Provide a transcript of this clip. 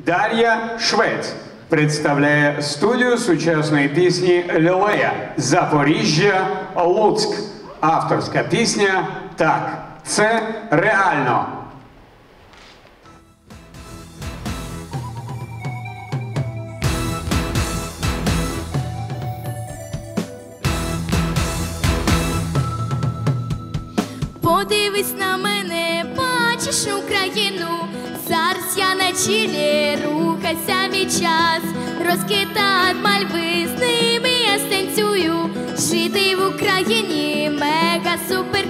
Дар'я Швець представляє студію сучасної пісні «Лілея» Запоріжжя, Луцьк. Авторська пісня «Так, це реально». Подивись на мене, бачиш Україну. Зараз я на чилі, рухайся мій час. Розкидай мальви, з ними я станцюю. Жити в Україні мега супер.